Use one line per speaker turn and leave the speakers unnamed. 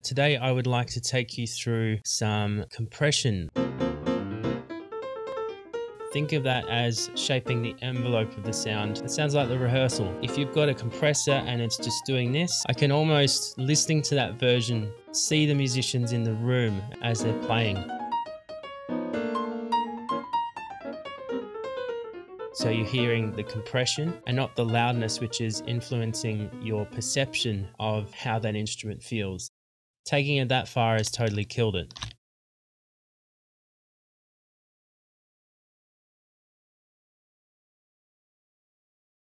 Today I would like to take you through some compression. Think of that as shaping the envelope of the sound. It sounds like the rehearsal. If you've got a compressor and it's just doing this, I can almost, listening to that version, see the musicians in the room as they're playing. So you're hearing the compression and not the loudness, which is influencing your perception of how that instrument feels. Taking it that far has totally killed it.